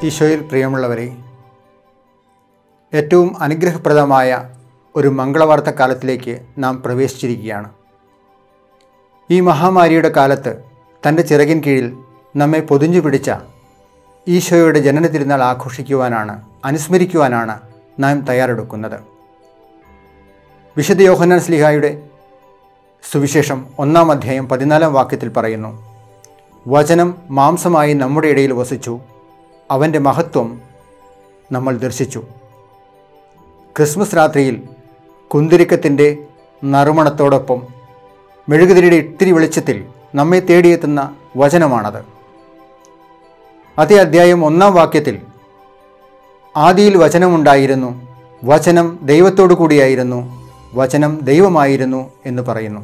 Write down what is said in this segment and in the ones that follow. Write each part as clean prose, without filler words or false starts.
ഈശോയിൽ പ്രിയമുള്ളവരെ, ഏറ്റവും അനുഗ്രഹപ്രദമായ ഒരു മംഗളവാർത്ത കാലത്തിലേക്ക് നാം പ്രവേശിച്ചിരിക്കുകയാണ്. ഈ മഹാമാരിയുടെ കാലത്ത് തൻ്റെ ചിറകിൻ കീഴിൽ നമ്മെ പൊതിഞ്ഞു പിടിച്ച ഈശോയുടെ ജനന തിരുനാൾ ആഘോഷിക്കുവാനാണ്, അനുസ്മരിക്കുവാനാണ് നാം തയ്യാറെടുക്കുന്നത്. വിശുദ്ധ യോഹന്നാൻ ശ്ലീഹായുടെ സുവിശേഷം 1-ാം അധ്യായം 14-ാം വാക്യത്തിൽ പറയുന്നു, വചനം മാംസമായി നമ്മുടെ ഇടയിൽ വസിച്ചു, അവൻ്റെ മഹത്വം നമ്മൾ ദർശിച്ചു. ക്രിസ്മസ് രാത്രിയിൽ കുന്തിരിക്കത്തിൻ്റെ നറുമണത്തോടൊപ്പം മെഴുകുതിരിയുടെ ഇത്തിരി വെളിച്ചത്തിൽ നമ്മെ തേടിയെത്തുന്ന വചനമാണത്. അതേ അധ്യായം 1-ാം വാക്യത്തിൽ ആദിയിൽ വചനമുണ്ടായിരുന്നു, വചനം ദൈവത്തോടു കൂടിയായിരുന്നു, വചനം ദൈവമായിരുന്നു എന്ന് പറയുന്നു.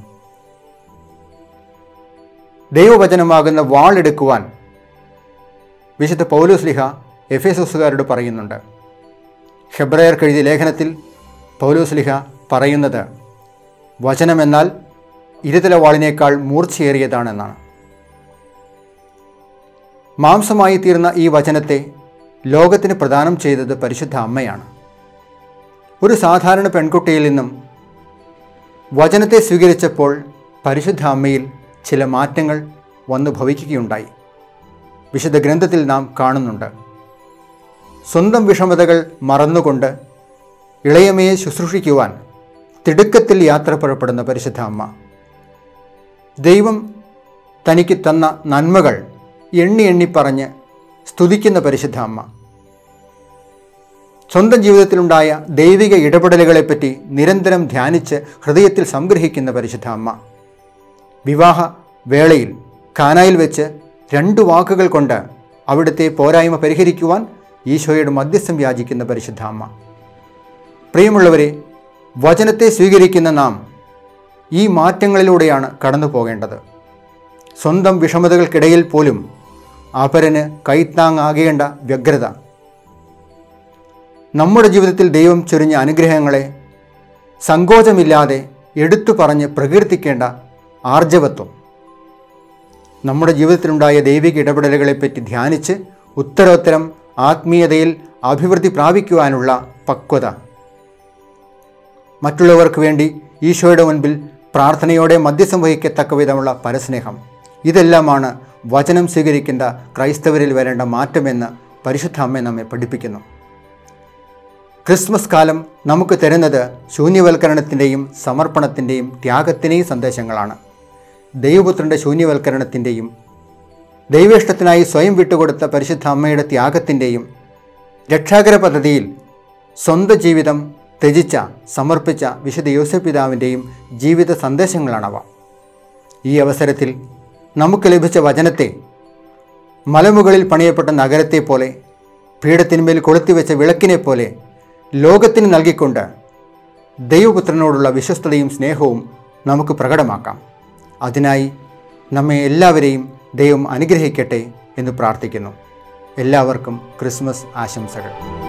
ദൈവവചനമാകുന്ന വാളെടുക്കുവാൻ വിശുദ്ധ പൗലോസ്ലീഹ എഫേസോസുകാരോട് പറയുന്നുണ്ട്. ഹെബ്രായർക്ക് എഴുതിയ ലേഖനത്തിൽ പൗലോസ്ലീഹ പറയുന്നത് വചനമെന്നാൽ ഇരുതല വാളിനേക്കാൾ മൂർച്ചയേറിയതാണെന്നാണ്. മാംസമായി തീർന്ന ഈ വചനത്തെ ലോകത്തിന് പ്രദാനം ചെയ്തത് പരിശുദ്ധ അമ്മയാണ്. ഒരു സാധാരണ പെൺകുട്ടിയിൽ നിന്നും വചനത്തെ സ്വീകരിച്ചപ്പോൾ പരിശുദ്ധ അമ്മയിൽ ചില മാറ്റങ്ങൾ വന്നു ഭവിക്കുകയുണ്ടായി. വിശുദ്ധ ഗ്രന്ഥത്തിൽ നാം കാണുന്നുണ്ട്. സ്വന്തം വിഷമതകൾ മറന്നുകൊണ്ട് ഇളയമയെ ശുശ്രൂഷിക്കുവാൻ തിടുക്കത്തിൽ യാത്ര പുറപ്പെടുന്ന പരിശുദ്ധ അമ്മ, ദൈവം തനിക്ക് തന്ന നന്മകൾ എണ്ണി എണ്ണി പറഞ്ഞ് സ്തുതിക്കുന്ന പരിശുദ്ധ അമ്മ, സ്വന്തം ജീവിതത്തിലുണ്ടായ ദൈവിക ഇടപെടലുകളെപ്പറ്റി നിരന്തരം ധ്യാനിച്ച് ഹൃദയത്തിൽ സംഗ്രഹിക്കുന്ന പരിശുദ്ധ അമ്മ, വിവാഹ വേളയിൽ കാനായിൽ വെച്ച് 2 വാക്കുകൾ കൊണ്ട് അവിടുത്തെ പോരായ്മ പരിഹരിക്കുവാൻ ഈശോയുടെ മധ്യസ്ഥം യാചിക്കുന്ന പരിശുദ്ധ അമ്മ. പ്രിയമുള്ളവരെ, വചനത്തെ സ്വീകരിക്കുന്ന നാം ഈ മാറ്റങ്ങളിലൂടെയാണ് കടന്നു പോകേണ്ടത്. സ്വന്തം വിഷമതകൾക്കിടയിൽ പോലും അപരന് കൈത്താങ്ങാകേണ്ട വ്യഗ്രത, നമ്മുടെ ജീവിതത്തിൽ ദൈവം ചൊരിഞ്ഞ അനുഗ്രഹങ്ങളെ സങ്കോചമില്ലാതെ എടുത്തു പറഞ്ഞ് പ്രകീർത്തിക്കേണ്ട ആർജവത്വം, നമ്മുടെ ജീവിതത്തിലുണ്ടായ ദൈവിക ഇടപെടലുകളെപ്പറ്റി ധ്യാനിച്ച് ഉത്തരോത്തരം ആത്മീയതയിൽ അഭിവൃദ്ധി പ്രാപിക്കുവാനുള്ള പക്വത, മറ്റുള്ളവർക്ക് വേണ്ടി ഈശോയുടെ മുൻപിൽ പ്രാർത്ഥനയോടെ മധ്യസ്ഥം വഹിക്കത്തക്ക വിധമുള്ള പരസ്നേഹം, ഇതെല്ലാമാണ് വചനം സ്വീകരിക്കേണ്ട ക്രൈസ്തവരിൽ വരേണ്ട മാറ്റമെന്ന് പരിശുദ്ധ അമ്മ നമ്മെ പഠിപ്പിക്കുന്നു. ക്രിസ്മസ് കാലം നമുക്ക് തരുന്നത് ശൂന്യവൽക്കരണത്തിൻ്റെയും സമർപ്പണത്തിൻ്റെയും ത്യാഗത്തിൻ്റെയും സന്ദേശങ്ങളാണ്. ദൈവപുത്രൻ്റെ ശൂന്യവൽക്കരണത്തിൻ്റെയും ദൈവേഷ്ടത്തിനായി സ്വയം വിട്ടുകൊടുത്ത പരിശുദ്ധ അമ്മയുടെ ത്യാഗത്തിൻ്റെയും രക്ഷാകര പദ്ധതിയിൽ സ്വന്തം ജീവിതം ത്യജിച്ച സമർപ്പിച്ച വിശുദ്ധ യോസേപ്പ് പിതാവിൻ്റെയും ജീവിത സന്ദേശങ്ങളാണവ. ഈ അവസരത്തിൽ നമുക്ക് ലഭിച്ച വചനത്തെ മലമുകളിൽ പണിയപ്പെട്ട നഗരത്തെ പോലെ, പീഠത്തിന്മേൽ കൊളുത്തിവെച്ച വിളക്കിനെ പോലെ ലോകത്തിന് നൽകിക്കൊണ്ട് ദൈവപുത്രനോടുള്ള വിശ്വസ്തതയും സ്നേഹവും നമുക്ക് പ്രകടമാക്കാം. അതിനായി നമ്മെ എല്ലാവരെയും ദൈവം അനുഗ്രഹിക്കട്ടെ എന്ന് പ്രാർത്ഥിക്കുന്നു. എല്ലാവർക്കും ക്രിസ്മസ് ആശംസകൾ.